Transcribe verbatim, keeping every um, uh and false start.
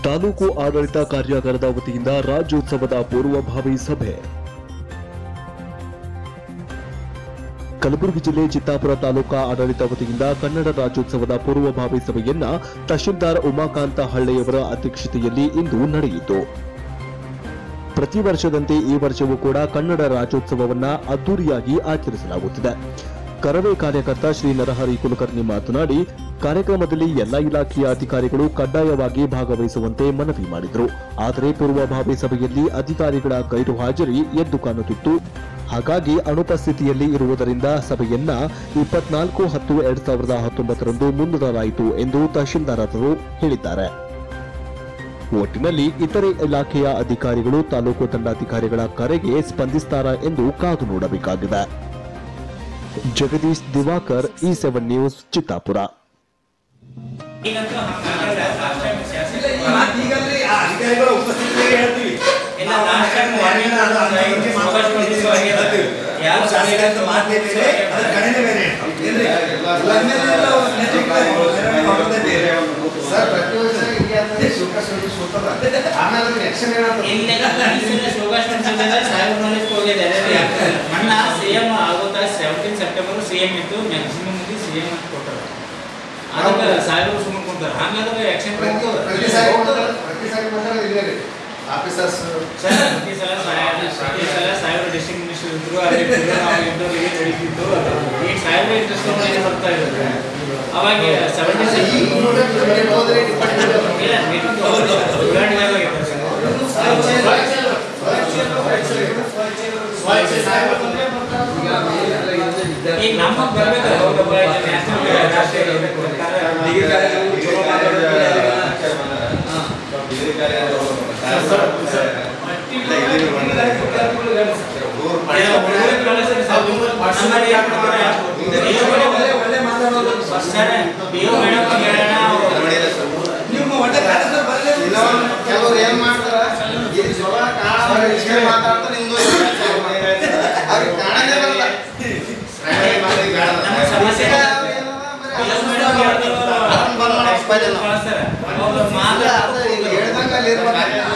ತಾಲೂಕು ಆಡಳಿತ ಕಾರ್ಯಾಗಾರದ ವತಿಯಿಂದ ರಾಜ್ಯೋತ್ಸವದ ಪೂರ್ವಭಾವಿ ಸಭೆ. ಕಲಬುರಗಿ ಜಿಲ್ಲೆ ಚಿತ್ತಾಪುರ ತಾಲೂಕಾ ಆಡಳಿತ ವತಿಯಿಂದ ಕನ್ನಡ ರಾಜ್ಯೋತ್ಸವದ ಪೂರ್ವಭಾವಿ ಸಭೆಯನ್ನ ತಹಶೀಲ್ದಾರ್ ಉಮಾಕಾಂತ ಹಳ್ಳೆಯವರ ಅಧ್ಯಕ್ಷತೆಯಲ್ಲಿ ಇಂದು ನಡೆಯಿತು. ಪ್ರತಿ ವರ್ಷದಂತೆ ಈ ವರ್ಷವೂ ಕೂಡ ಕನ್ನಡ ರಾಜ್ಯೋತ್ಸವವನ್ನ ಅದ್ದೂರಿಯಾಗಿ ಆಚರಿಸಲಾಗುತ್ತಿದೆ. ಕರವೇ ಕಾರ್ಯಕರ್ತ ಶ್ರೀ ನರಹರಿ ಕುಲಕರ್ಣಿ ಮಾತನಾಡಿ, ಕಾರ್ಯಕ್ರಮದಲ್ಲಿ ಎಲ್ಲಾ ಇಲಾಖೆಯ ಅಧಿಕಾರಿಗಳು ಕಡ್ಡಾಯವಾಗಿ ಭಾಗವಹಿಸುವಂತೆ ಮನವಿ ಮಾಡಿದರು. ಆದರೆ ಪೂರ್ವಭಾವಿ ಸಭೆಯಲ್ಲಿ ಅಧಿಕಾರಿಗಳ ಗೈರು ಹಾಜರಿ ಎದ್ದು ಕಾಣುತ್ತಿತ್ತು. ಹಾಗಾಗಿ ಅನುಪಸ್ಥಿತಿಯಲ್ಲಿ ಇರುವುದರಿಂದ ಸಭೆಯನ್ನ ಇಪ್ಪತ್ನಾಲ್ಕು ಹತ್ತು ಎರಡ್ ಸಾವಿರದ ಹತ್ತೊಂಬತ್ತರಂದು ಮುಂದೂಡಲಾಯಿತು ಎಂದು ತಹಶೀಲ್ದಾರರು ಹೇಳಿದ್ದಾರೆ. ಒಟ್ಟಿನಲ್ಲಿ ಇತರೆ ಇಲಾಖೆಯ ಅಧಿಕಾರಿಗಳು ತಾಲೂಕು ದಂಡಾಧಿಕಾರಿಗಳ ಕರೆಗೆ ಸ್ಪಂದಿಸುತ್ತಾರೆ ಎಂದು ಕಾದು ನೋಡಬೇಕಾಗಿದೆ. Jagadish Diwakar, E seven news, Chittapur. CM ಆಗೋತ ಸೆವೆಂಟೀನ್ ಸೆಪ್ಟೆಂಬರ್ ಸಿಎಂ ಇತ್ತು, ಮ್ಯಾಕ್ಸಿಮಮ್ ಸಿಎಂ ಅಂತ ಕೊಟ್ಟರು. ಅದಕ್ಕೆ ಸಾಹೇಬರು ಸುಮ್ಮನೆ ಕುಂತಾರೆ. ಹಂಗಾದ್ರೆ ಆಕ್ಷನ್ ಪ್ರತಿ ಸಲ ಆಫೀಸರ್ಸ್ ಸರ್ ಪ್ರತಿ ಸಲ ಪ್ರತಿ ಸಲ ಸಾಹೇಬರು ಡಿಸ್ಟ್ರಿಕ್ಟ್ ಮಿನಿಸ್ಟರ್ ಇದ್ರು, ಅದಕ್ಕೆ ನಾವು ಇದ್ದವರಿಗೆ ನಡೀತಿತ್ತು. ಈಗ ಸಾಹೇಬರು ಇಂಟ್ರೆಸ್ಟ್ ಏನು ಬರ್ತಾ ಇದ್ದಾರೆ. ಅವಾಗ ಸೆವೆಂಟೀನ್ ಈಗ ನಮಗೆ ಬರ್ಬೇಕು. ಕೆಲವರು ಏನ್ ಮಾಡ್ತಾರ, ಮಾತಾಡ್ತಾರೆ, ಹೇಳ್ದಂಗ